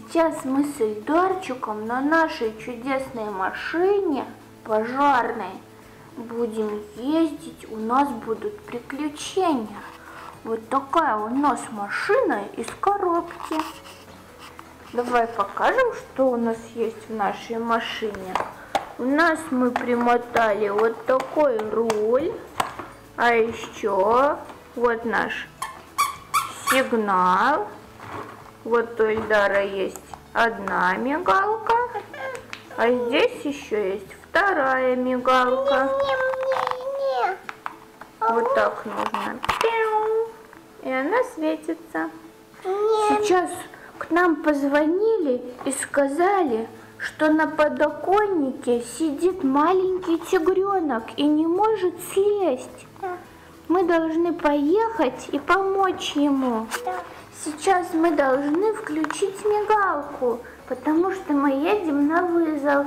Сейчас мы с Эльдарчиком на нашей чудесной машине пожарной будем ездить, у нас будут приключения. Вот такая у нас машина из коробки. Давай покажем, что у нас есть в нашей машине. У нас мы примотали вот такой руль, а еще вот наш сигнал. Вот у Эльдара есть одна мигалка, а здесь еще есть вторая мигалка. Вот так нужно. И она светится. Сейчас к нам позвонили и сказали, что на подоконнике сидит маленький тигренок и не может слезть. Мы должны поехать и помочь ему. Сейчас мы должны включить мигалку, потому что мы едем на вызов.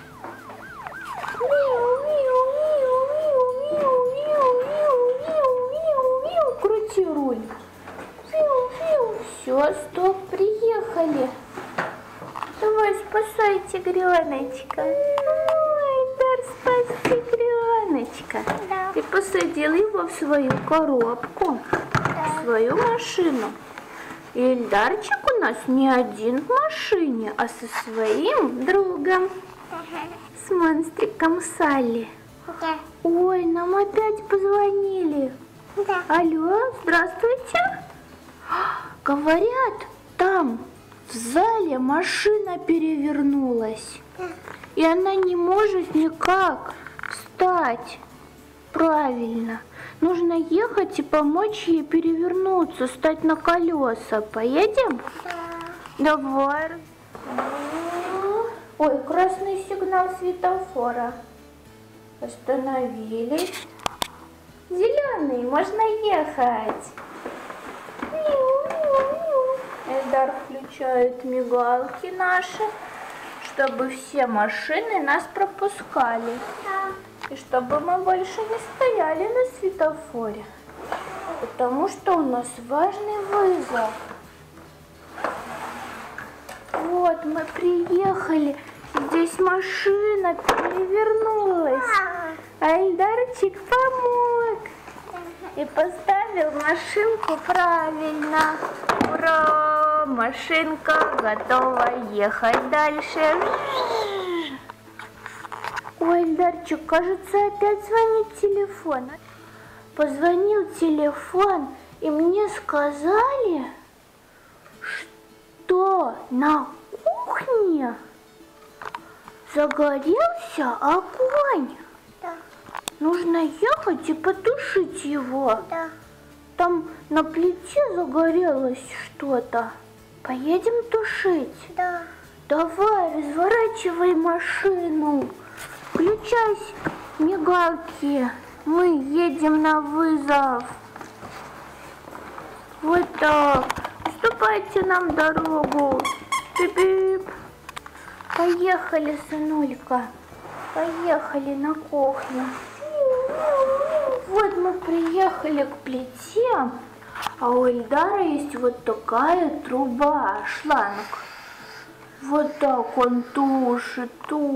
Крути руль. Все, стоп, приехали. Давай, спасай тигреночка. Ой, Дар, спас тигреночка. Да. Ты посадил его в свою коробку, в свою машину. И Эльдарчик у нас не один в машине, а со своим другом, с монстриком Салли. Да. Ой, нам опять позвонили. Да. Алло, здравствуйте. Говорят, там в зале машина перевернулась. Да. И она не может никак встать правильно. Нужно ехать и помочь ей перевернуться, стать на колеса. Поедем? Да. Давай. Ой, красный сигнал светофора. Остановились. Зеленый, можно ехать. Эльдар включает мигалки наши, чтобы все машины нас пропускали. И чтобы мы больше не стояли на светофоре. Потому что у нас важный вызов. Вот мы приехали. Здесь машина перевернулась. А Эльдарчик помог. И поставил машинку правильно. Ура! Машинка готова ехать дальше. Ой, Эльдарчик, кажется, опять звонит телефон. Позвонил телефон, и мне сказали, что на кухне загорелся огонь. Да. Нужно ехать и потушить его. Да. Там на плите загорелось что-то. Поедем тушить? Да. Давай, разворачивай машину. Включай мигалки. Мы едем на вызов. Вот так. Уступайте нам дорогу. Пип-пип. Поехали, сынулька. Поехали на кухню. Вот мы приехали к плите. А у Эльдара есть вот такая труба, шланг. Вот так он тушит.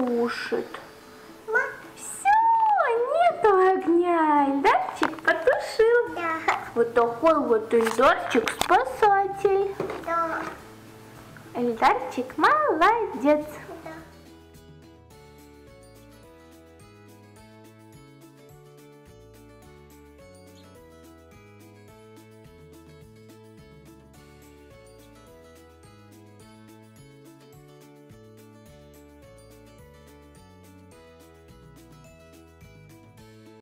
Нету огня, Эльдарчик потушил. Да. Вот такой вот Эльдарчик спасатель. Да. Эльдарчик молодец.